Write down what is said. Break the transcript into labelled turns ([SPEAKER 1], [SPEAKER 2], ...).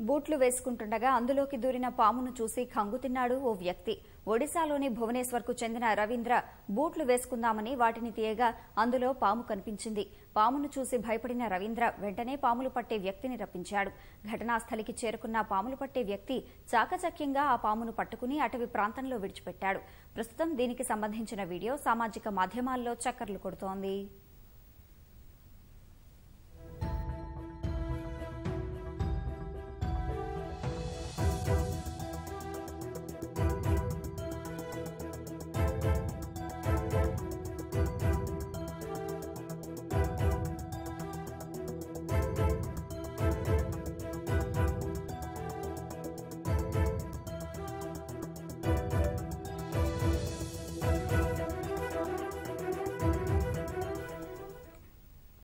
[SPEAKER 1] బూట్లు వేసుకుంటుండగా అందులోకి దూరిన పామును చూసి కంగుతిన్నాడు ఓ వ్యక్తి. ఒడిశాలోని భువనేశ్వర్కు చెందిన రవీంద్ర బూట్లు వేసుకుందామని వాటిని తీయగా అందులో పాము కనిపించింది. పామును చూసి భయపడిన రవీంద్ర వెంటనే పాములు పట్టే వ్యక్తిని రప్పించాడు. ఘటనాస్థలికి చేరుకున్న పాములు పట్టే వ్యక్తి చాకచక్యంగా ఆ పామును పట్టుకుని అటవీ ప్రాంతంలో విడిచిపెట్టాడు. ప్రస్తుతం దీనికి సంబంధించిన వీడియో సామాజిక మాధ్యమాల్లో చక్కర్లు కొడుతోంది.